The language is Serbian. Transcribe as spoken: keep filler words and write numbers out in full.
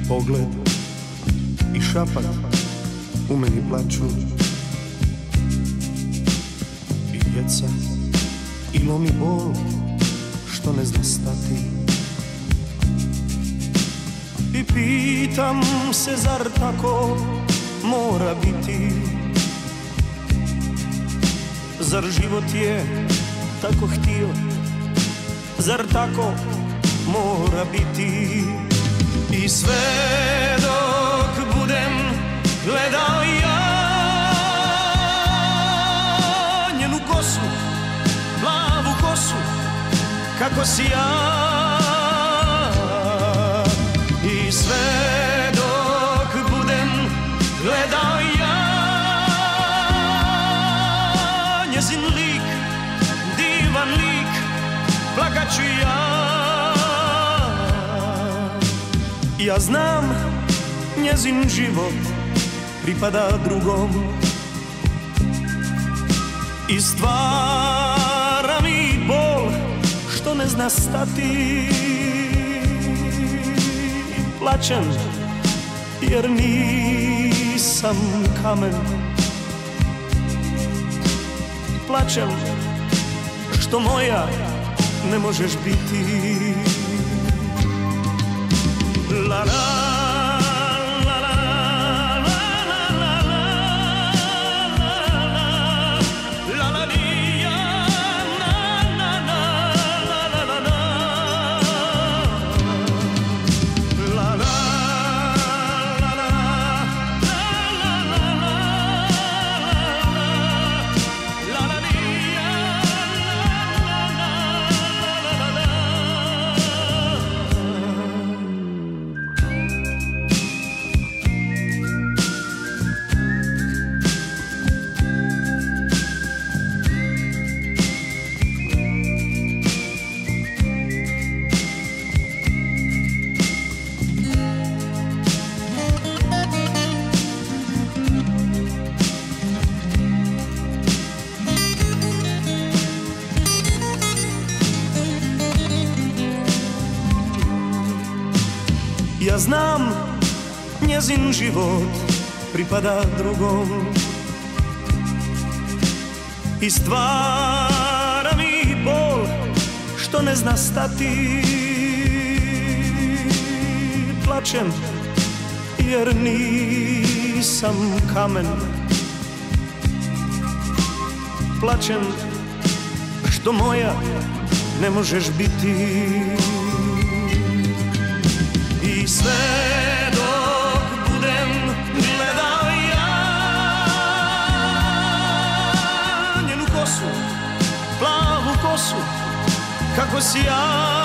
pogled i šapat u meni plaču. I djeca, i lomi bol što ne zna stati. I pitam se zar tako mora biti? Zar život je tako htio? Zar tako mora biti? I sve dok budem gledao ja njenu kosu, plavu kosu, kako sija. I sve dok budem gledao ja njezin lik, divan lik, plakat ću ja. Ja znam, njezin život pripada drugom i stvara mi bol što ne zna stati. Plačem jer nisam kamen. Plačem što moja ne možeš biti. La la ja znam, njezin život pripada drugom i stvara mi bol što ne zna stati. Plačem jer nisam kamen. Plačem što moja ne možeš biti. I sve dok budem gledao ja njenu kosu, plavu kosu, kako sija.